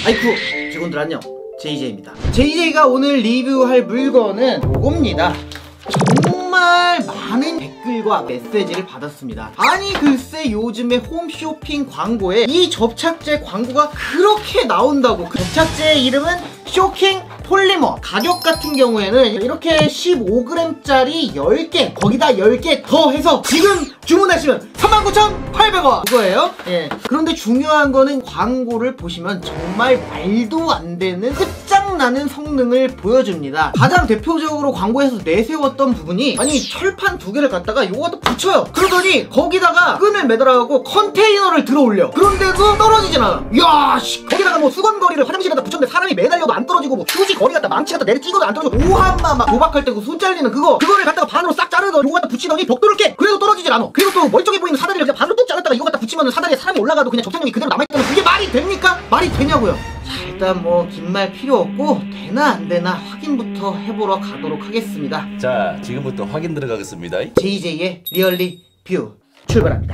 아이쿠 직원들 안녕, JJ입니다. JJ가 오늘 리뷰할 물건은 요겁니다. 정말 많은 댓글과 메시지를 받았습니다. 아니 글쎄 요즘에 홈쇼핑 광고에 이 접착제 광고가 그렇게 나온다고. 그 접착제의 이름은 쇼킹 폴리머. 가격 같은 경우에는 이렇게 15g짜리 10개 거기다 10개 더 해서 지금 주문하시면 39,800원 그거예요. 예. 그런데 중요한 거는 광고를 보시면 정말 말도 안 되는 끝장나는 성능을 보여줍니다. 가장 대표적으로 광고에서 내세웠던 부분이, 아니 철판 2개를 갖다가 요거 갖다 붙여요. 그러더니 거기다가 끈을 매달아갖고 컨테이너를 들어 올려. 그런데도 떨어지진 않아. 이야 씨, 거기다가 뭐 수건거리를 화장실에다 붙였는데 사람이 매달려도 안 떨어지고, 뭐 휴지 거리 갖다 망치 갖다 내리 찍어도 안 떨어지고, 오한마 막 도박할 때 그 손 잘리는 그거를 갖다가 반으로 싹 자르더 요거 갖다 붙이더니 벽돌을 깨. 그래도 떨어지질 않아. 그리고 또 멀쩡해 보이는 사다리를 그냥 반으로 뚝 잘랐다가 이거 갖다 붙이면 사다리에 사람이 올라가도 그냥 접착력이 그대로 남아있다는, 그게 말이 됩니까? 말이 되냐고요. 자, 일단 뭐 긴 말 필요 없고 되나 안 되나 확인부터 해보러 가도록 하겠습니다. 자, 지금부터 확인 들어가겠습니다. JJ의 리얼리 뷰 출발합니다.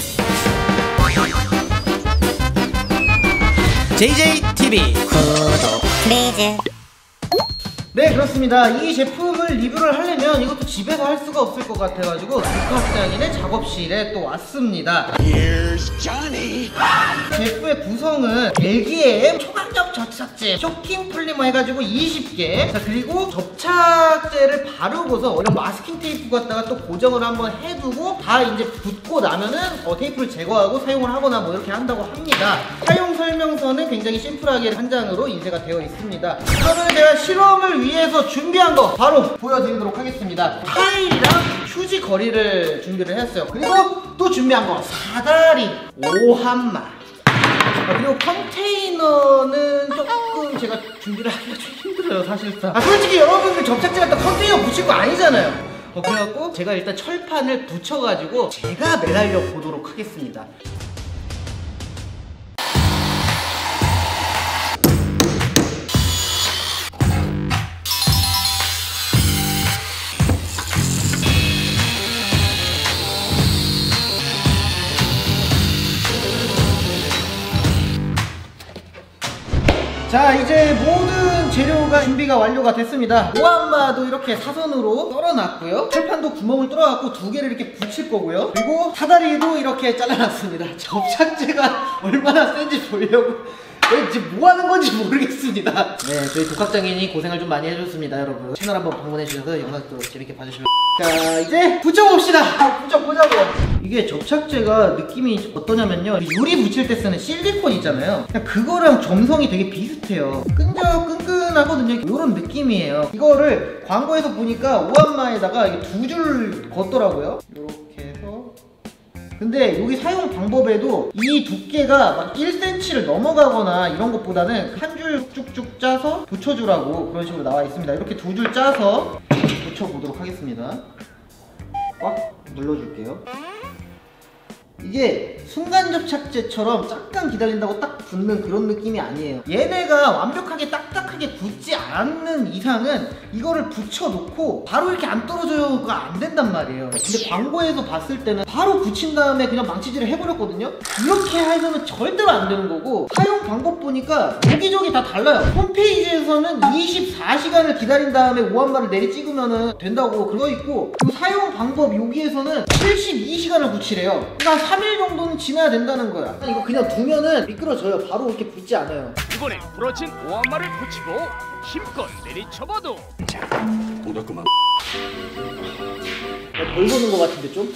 JJTV 구독 플리즈. 네, 그렇습니다. 이 제품을 리뷰를 하려면 이것도 집에서 할 수가 없을 것 같아가지고 독학장인의 작업실에 또 왔습니다. Here's Johnny. 제품의 구성은 LGM 초강력 접착제 쇼킹 폴리머 해가지고 20개. 자, 그리고 접착제를 바르고서 이런 마스킹 테이프 갖다가 또 고정을 한번 해두고 다 이제 붙고 나면은 테이프를 제거하고 사용을 하거나 뭐 이렇게 한다고 합니다. 사용 설명서는 굉장히 심플하게 한 장으로 인쇄가 되어 있습니다. 그러면 제가 실험을 위해서 준비한 거 바로 보여드리도록 하겠습니다. 타일이랑 휴지 거리를 준비를 했어요. 그리고 또 준비한 거 사다리, 오한마, 그리고 컨테이너는 조금 제가 준비를 하기가 좀 힘들어요 사실상. 솔직히 여러분들 접착제 갖다 컨테이너 붙일 거 아니잖아요. 그래갖고 제가 일단 철판을 붙여가지고 제가 매달려 보도록 하겠습니다. 자, 이제 모든 재료가 준비가 완료가 됐습니다. 오한마도 이렇게 사선으로 썰어놨고요. 철판도 구멍을 뚫어갖고 2개를 이렇게 붙일 거고요. 그리고 사다리도 이렇게 잘라놨습니다. 접착제가 얼마나 센지 보려고 지금 뭐 하는 건지 모르겠습니다. 네, 저희 독학장인이 고생을 좀 많이 해줬습니다, 여러분. 채널 한번 방문해주셔서 영상도 재밌게 봐주시면. 자, 이제 붙여봅시다. 붙여보자고요. 이게 접착제가 느낌이 어떠냐면요, 유리 붙일 때 쓰는 실리콘 있잖아요. 그냥 그거랑 점성이 되게 비슷해요. 끈끈하거든요. 이런 느낌이에요. 이거를 광고에서 보니까 오한마에다가 2줄 걷더라고요. 이렇게 해서. 근데 여기 사용 방법에도 이 두께가 막 1cm를 넘어가거나 이런 것보다는 한 줄 쭉쭉 짜서 붙여주라고 그런 식으로 나와 있습니다. 이렇게 2줄 짜서 붙여보도록 하겠습니다. 꽉 눌러줄게요. 이게 순간 접착제처럼 잠깐 기다린다고 딱 붙는 그런 느낌이 아니에요. 얘네가 완벽하게 딱딱하게 붙지 않는 이상은 이거를 붙여놓고 바로 이렇게 안 떨어져가 안 된단 말이에요. 근데 광고에서 봤을 때는 바로 붙인 다음에 그냥 망치질을 해버렸거든요. 그렇게 해서는 절대로 안 되는 거고, 사용 방법 보니까 여기저기 다 달라요. 홈페이지에서는 24시간을 기다린 다음에 오한마를 내리 찍으면 된다고 그거 있고, 그리고 사용 방법 여기에서는 72시간을 붙이래요. 그러니까 3일 정도는 지나야 된다는 거야. 이거 그냥 두면은 미끄러져요. 바로 이렇게 붙지 않아요. 이번엔 부러진 오한마를 붙이고 힘껏 내리쳐봐도. 자, 동작구만. 덜 보는 것 같은데 좀?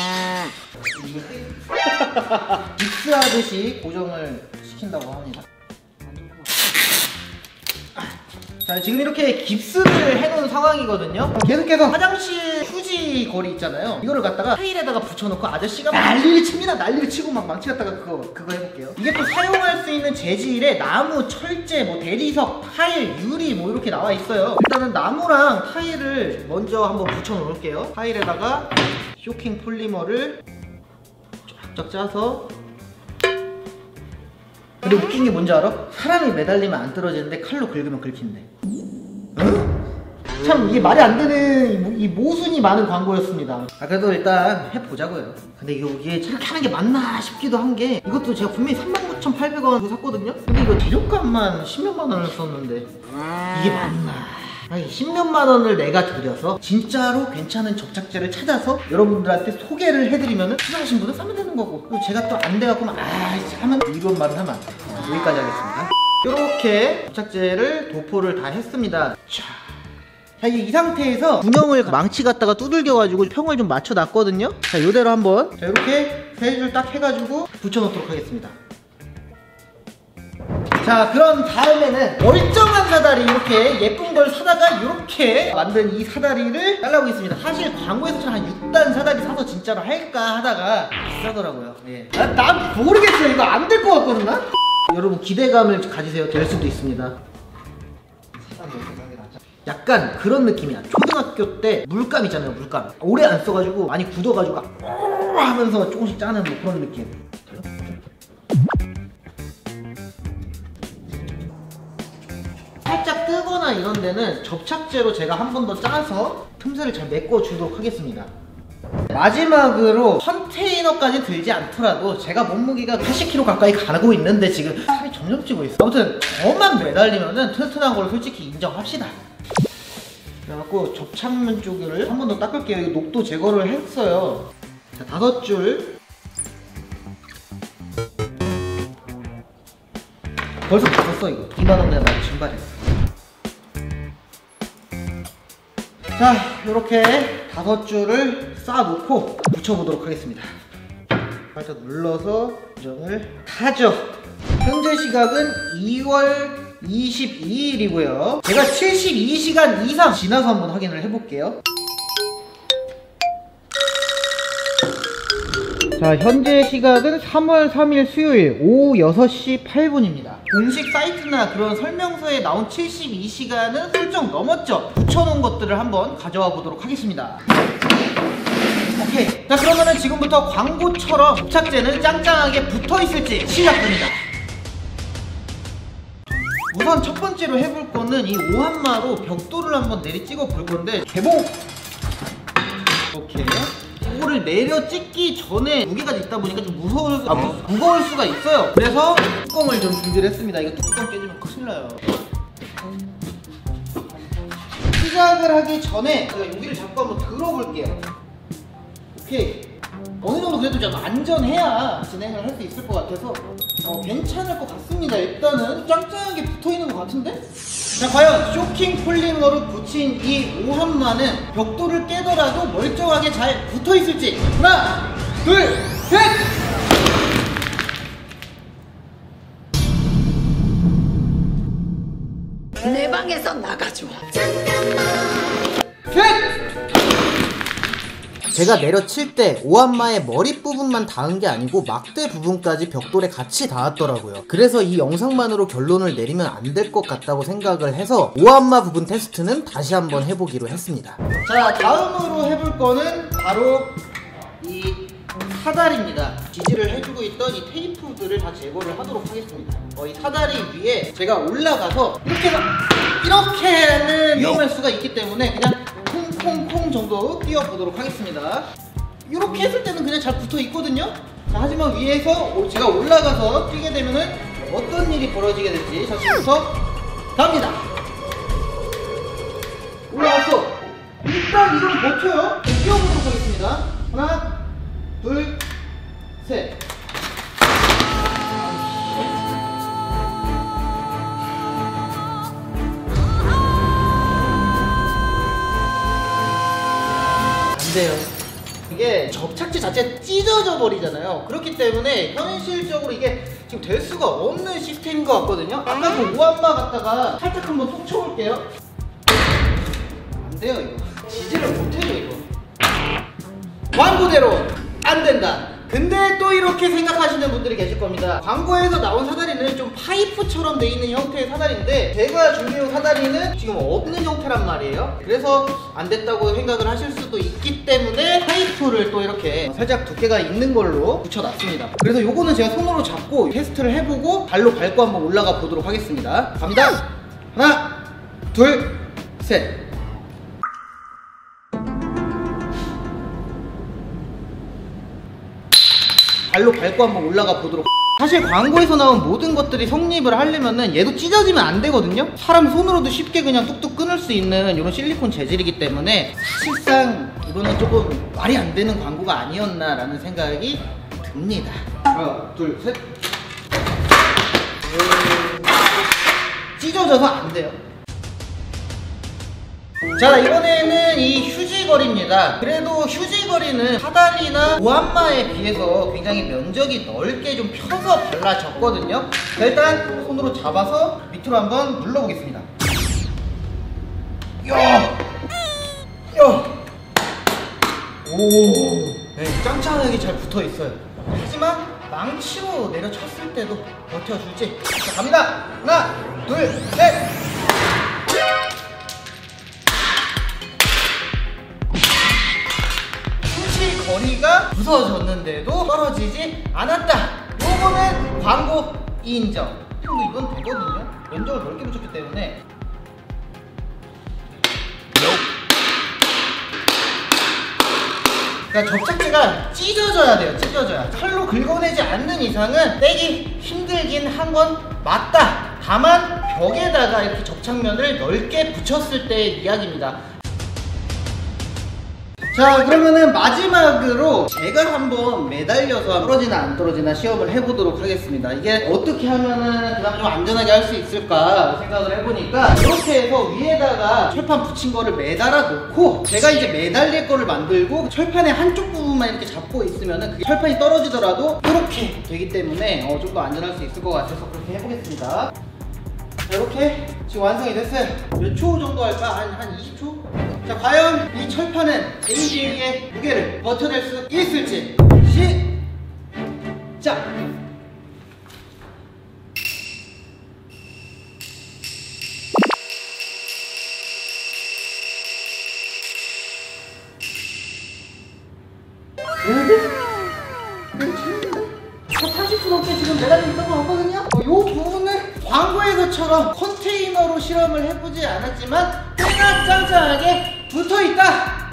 믹스하듯이 고정을 시킨다고 합니다. 자, 지금 이렇게 깁스를 해놓은 상황이거든요. 계속해서 화장실 휴지 거리 있잖아요. 이거를 갖다가 타일에다가 붙여놓고 아저씨가 난리를 칩니다. 난리를 치고 막 망치 갖다가 그거 해볼게요. 이게 또 사용할 수 있는 재질에 나무, 철제, 뭐 대리석, 타일, 유리 뭐 이렇게 나와 있어요. 일단은 나무랑 타일을 먼저 한번 붙여놓을게요. 타일에다가 쇼킹 폴리머를 쫙쫙 짜서. 근데 웃긴 게 뭔지 알아? 사람이 매달리면 안 떨어지는데 칼로 긁으면 긁힌대. 응? 참 이게 말이 안 되는 이 모순이 많은 광고였습니다. 그래도 일단 해보자고요. 근데 이게 저렇게 하는 게 맞나 싶기도 한 게, 이것도 제가 분명히 39,800원 주고 샀거든요. 근데 이거 재료값만 10몇만 원을 썼는데 이게 맞나? 아니 10몇만 원을 내가 들여서 진짜로 괜찮은 접착제를 찾아서 여러분들한테 소개를 해드리면 필요하신 분은 사면 되는 거고, 그리고 제가 또 안 돼갖고 하면 이런 말은 하면 안 돼요. 여기까지 하겠습니다. 이렇게 접착제를 도포를 다 했습니다. 자, 이제 이 상태에서 분영을 망치 갖다가 두들겨가지고 평을 좀 맞춰놨거든요. 자, 이대로 한번 이렇게 세 줄 딱 해가지고 붙여놓도록 하겠습니다. 자, 그런 다음에는 멀쩡한 사다리, 이렇게 예쁜 걸 사다가 이렇게 만든 이 사다리를 잘라보겠습니다. 사실 광고에서 한 6단 사다리 사서 진짜로 할까 하다가 비싸더라고요. 예. 난 모르겠어요. 이거 안 될 것 같거든 나? 여러분 기대감을 가지세요. 될 수도 있습니다. 약간 그런 느낌이야. 초등학교 때 물감 있잖아요. 물감 오래 안 써가지고 많이 굳어가지고 하면서 조금씩 짜는 뭐 그런 느낌. 살짝 뜨거나 이런 데는 접착제로 제가 한 번 더 짜서 틈새를 잘 메꿔주도록 하겠습니다. 마지막으로 컨테이너까지 들지 않더라도 제가 몸무게가 80kg 가까이 가고 있는데 지금 살이 점점 찌고 있어. 아무튼 저만 매달리면은 튼튼한 걸 솔직히 인정합시다. 그래갖고 접착면 쪽을 한 번 더 닦을게요. 이거 녹도 제거를 했어요. 자, 5줄. 벌써 다 썼어. 이거 2만원 내가 많이 증발했어. 자, 이렇게 5줄을 쌓아놓고 붙여보도록 하겠습니다. 살짝 눌러서 고정을 하죠. 현재 시각은 2월 22일이고요 제가 72시간 이상 지나서 한번 확인을 해볼게요. 자, 현재 시각은 3월 3일 수요일 오후 6시 8분입니다 공식 사이트나 그런 설명서에 나온 72시간은 훌쩍 넘었죠. 붙여놓은 것들을 한번 가져와 보도록 하겠습니다. 오케이. 자, 그러면은 지금부터 광고처럼 접착제는 짱짱하게 붙어있을지 시작됩니다. 우선 첫 번째로 해볼 거는 이 오한마로 벽돌을 한번 내리 찍어 볼 건데, 개봉! 이렇게 이거를 내려 찍기 전에 무게가 있다 보니까 좀 무거울 수가 있어요. 그래서 뚜껑을 좀 준비를 했습니다. 이거 뚜껑 깨지면 큰일 나요. 시작을 하기 전에 제가 여기를 잡고 한번 들어볼게요. 오케이. 어느 정도 그래도 좀 안전해야 진행을 할 수 있을 것 같아서 괜찮을 것 같습니다. 일단은 짱짱하게 붙어있는 것 같은데? 자, 과연 쇼킹 폴리머로 붙인 이 오한마는 벽돌을 깨더라도 멀쩡하게 잘 붙어있을지. 하나, 둘, 셋! 내 방에서 나가줘. 셋! 제가 내려칠 때 오한마의 머리 부분만 닿은 게 아니고 막대 부분까지 벽돌에 같이 닿았더라고요. 그래서 이 영상만으로 결론을 내리면 안 될 것 같다고 생각을 해서 오한마 부분 테스트는 다시 한번 해보기로 했습니다. 자, 다음으로 해볼 거는 바로 이 사다리입니다. 지지를 해주고 있던 이 테이프들을 다 제거를 하도록 하겠습니다. 이 사다리 위에 제가 올라가서 이렇게는 위험할 수가 있기 때문에 그냥 콩콩콩 정도 띄워보도록 하겠습니다. 이렇게 했을 때는 그냥 잘 붙어 있거든요. 자, 하지만 위에서 제가 올라가서 뛰게 되면은 어떤 일이 벌어지게 될지. 자, 지금부터 갑니다. 올라갔어. 일단 이걸 버텨요. 뛰어보도록 하겠습니다. 하나, 둘, 셋. 안 돼요. 이게 접착제 자체가 찢어져 버리잖아요. 그렇기 때문에 현실적으로 이게 지금 될 수가 없는 시스템인 것 같거든요. 아까 그 오한마 갖다가 살짝 한번 속 쳐볼게요. 안 돼요. 이거 지지를 못해요. 이거 광고대로 안 된다. 근데 또 이렇게 생각하시는 분들이 계실 겁니다. 광고에서 나온 사다리는 좀 파이프처럼 돼 있는 형태의 사다리인데 제가 준비한 사다리는 지금 없는 형태란 말이에요. 그래서 안 됐다고 생각을 하실 수도 있기 때문에 파이프를 또 이렇게 살짝 두께가 있는 걸로 붙여놨습니다. 그래서 요거는 제가 손으로 잡고 테스트를 해보고 발로 밟고 한번 올라가 보도록 하겠습니다. 갑니다. 하나, 둘, 셋. 발로 밟고 한번 올라가 보도록. 사실 광고에서 나온 모든 것들이 성립을 하려면은 얘도 찢어지면 안 되거든요. 사람 손으로도 쉽게 그냥 뚝뚝 끊을 수 있는 이런 실리콘 재질이기 때문에 사실상 이거는 조금 말이 안 되는 광고가 아니었나라는 생각이 듭니다. 하나, 둘, 셋. 찢어져서 안 돼요. 자, 이번에는 이 휴지거리입니다. 그래도 휴지거리는 하단이나 오한마에 비해서 굉장히 면적이 넓게 좀 펴서 발라졌거든요. 자, 일단 손으로 잡아서 밑으로 한번 눌러보겠습니다. 오, 네, 짱짱하게 잘 붙어있어요. 하지만 망치로 내려쳤을 때도 버텨줄지. 자, 갑니다. 하나, 둘, 셋. 거리가 부서졌는데도 떨어지지 않았다. 요거는 광고 인정. 근데 이건 되거든요. 면적을 넓게 붙였기 때문에. 그러니까 접착제가 찢어져야 돼요. 찢어져야. 칼로 긁어내지 않는 이상은 떼기 힘들긴 한 건 맞다. 다만 벽에다가 이렇게 접착면을 넓게 붙였을 때의 이야기입니다. 자, 그러면은 마지막으로 제가 한번 매달려서 떨어지나 안 떨어지나 시험을 해보도록 하겠습니다. 이게 어떻게 하면은 그나마 좀 안전하게 할 수 있을까 생각을 해보니까 이렇게 해서 위에다가 철판 붙인 거를 매달아 놓고 제가 이제 매달릴 거를 만들고 철판의 한쪽 부분만 이렇게 잡고 있으면은 그 철판이 떨어지더라도 이렇게 되기 때문에 좀 더 안전할 수 있을 것 같아서 그렇게 해보겠습니다. 자, 이렇게 지금 완성이 됐어요. 몇 초 정도 할까? 한 20초? 자, 과연 이 철판은 JJ의 무게를 버텨낼 수 있을지. 시작! 괜찮은데? 80초 넘게 지금 매달리고 있던 것 같거든요? 이 부분은 광고에서처럼 컨테이너로 실험을 해보지 않았지만 꽤나 짱짱하게 붙어있다!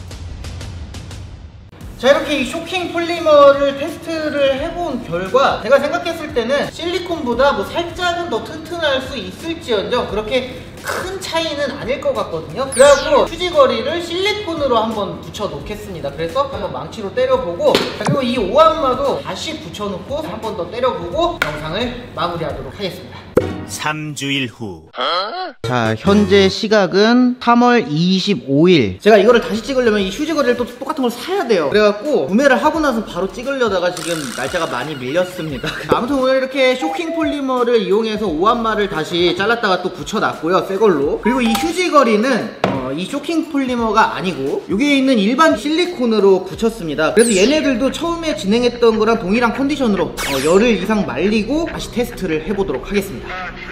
자, 이렇게 이 쇼킹 폴리머를 테스트를 해본 결과 제가 생각했을 때는 실리콘보다 뭐 살짝은 더 튼튼할 수 있을지언정 그렇게 큰 차이는 아닐 것 같거든요. 그래갖고 휴지거리를 실리콘으로 한번 붙여 놓겠습니다. 그래서 한번 망치로 때려보고, 그리고 이 오한마도 다시 붙여놓고 한 번 더 때려보고 영상을 마무리하도록 하겠습니다. 3주일 후. 자, 현재 시각은 3월 25일. 제가 이거를 다시 찍으려면 이 휴지거리를 또 똑같은 걸 사야 돼요. 그래갖고 구매를 하고 나서 바로 찍으려다가 지금 날짜가 많이 밀렸습니다. 아무튼 오늘 이렇게 쇼킹 폴리머를 이용해서 오한마를 다시 잘랐다가 또 붙여놨고요, 새 걸로. 그리고 이 휴지거리는 이 쇼킹 폴리머가 아니고 여기에 있는 일반 실리콘으로 붙였습니다. 그래서 얘네들도 처음에 진행했던 거랑 동일한 컨디션으로 열흘 이상 말리고 다시 테스트를 해보도록 하겠습니다.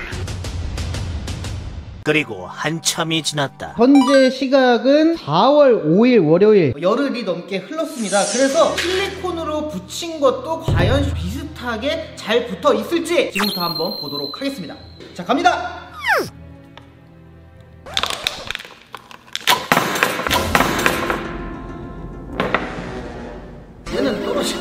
그리고 한참이 지났다. 현재 시각은 4월 5일 월요일. 열흘이 넘게 흘렀습니다. 그래서 실리콘으로 붙인 것도 과연 비슷하게 잘 붙어 있을지 지금부터 한번 보도록 하겠습니다. 자, 갑니다. 얘는 떨어져.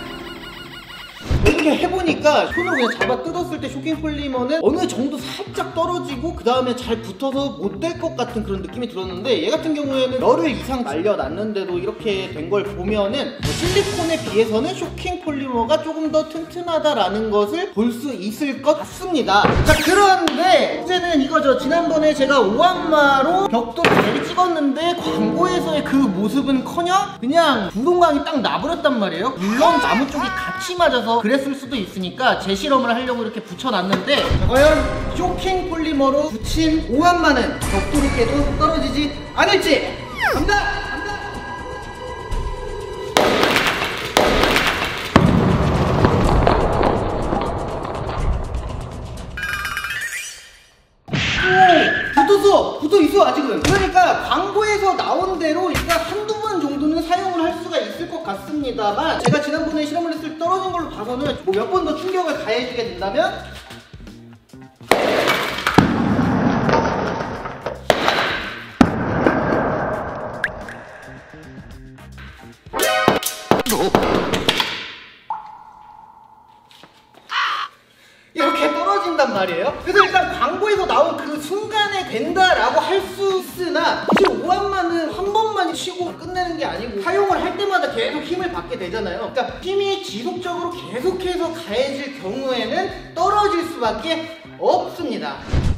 이렇게 해보니까 손으로 그냥 잡아 뜯었을 때 쇼킹 폴리머는 어느 정도 살짝 떨어지고 그 다음에 잘 붙어서 못 될 것 같은 그런 느낌이 들었는데, 얘 같은 경우에는 열흘 이상 말려놨는데도 이렇게 된 걸 보면은 실리콘에 비해서는 쇼킹 폴리머가 조금 더 튼튼하다라는 것을 볼 수 있을 것 같습니다. 자, 그런데 문제는 이거죠. 지난번에 제가 오한마로 벽돌을 잘 찍었는데 광고에서의 그 모습은커녕 그냥 부동강이 딱 나버렸단 말이에요. 물론 나무 쪽이 같이 맞아서 그랬을 수도 있으니까 재실험을 하려고 이렇게 붙여놨는데, 자, 과연 쇼킹 폴리머로 붙인 오한마는 벽돌을 깨도 떨어지지 않을지. 갑니다! 붙어있어 아직은. 그러니까 광고에서 나온 대로 일단 한두 번 정도는 사용을 할 수가 있을 것 같습니다만, 제가 지난번에 실험을 했을 때 떨어진 걸로 봐서는 뭐 몇 번 더 충격을 가해주게 된다면 그런단 말이에요. 그래서 일단 광고에서 나온 그 순간에 된다라고 할 수 있으나 사실 오한마는 한 번만 치고 끝내는 게 아니고 사용을 할 때마다 계속 힘을 받게 되잖아요. 그러니까 힘이 지속적으로 계속해서 가해질 경우에는 떨어질 수밖에 없습니다.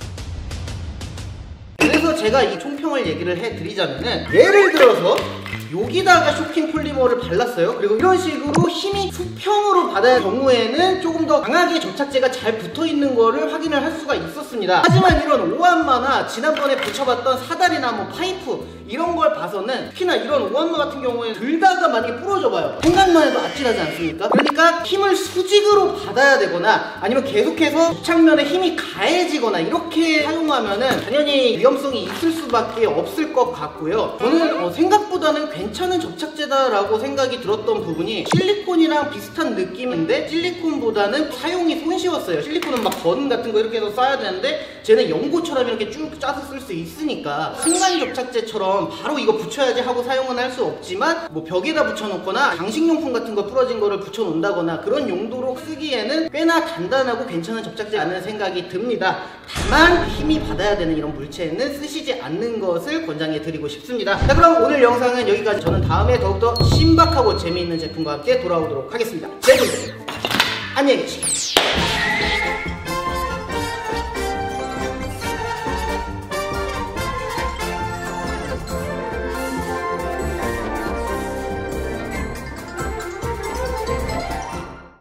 그래서 제가 이 총평을 얘기를 해드리자면은, 예를 들어서 여기다가 쇼킹 폴리머를 발랐어요. 그리고 이런 식으로 힘이 수평으로 받을 경우에는 조금 더 강하게 접착제가 잘 붙어있는 거를 확인을 할 수가 있었습니다. 하지만 이런 오한마나 지난번에 붙여봤던 사다리나 뭐 파이프 이런 걸 봐서는, 특히나 이런 오한마 같은 경우에 들다가 만약에 부러져 봐요. 생각만 해도 아찔하지 않습니까? 그러니까 힘을 수직으로 받아야 되거나 아니면 계속해서 접착면에 힘이 가해지거나 이렇게 사용하면은 당연히 위험성이 있을 수밖에 없을 것 같고요. 저는 생각보다는 괜찮은 접착제다라고 생각이 들었던 부분이, 실리콘이랑 비슷한 느낌인데 실리콘보다는 사용이 손쉬웠어요. 실리콘은 막 건 같은 거 이렇게 해서 써야 되는데 쟤는 연고처럼 이렇게 쭉 짜서 쓸 수 있으니까 순간 접착제처럼 바로 이거 붙여야지 하고 사용은 할 수 없지만 뭐 벽에다 붙여놓거나 장식용품 같은 거 부러진 거를 붙여놓는다거나 그런 용도로 쓰기에는 꽤나 간단하고 괜찮은 접착제라는 생각이 듭니다. 다만 힘이 받아야 되는 이런 물체는 쓰시지 않는 것을 권장해 드리고 싶습니다. 자, 그럼 오늘 영상은 여기까지. 저는 다음에 더욱더 신박하고 재미있는 제품과 함께 돌아오도록 하겠습니다. 안녕히 계십시오.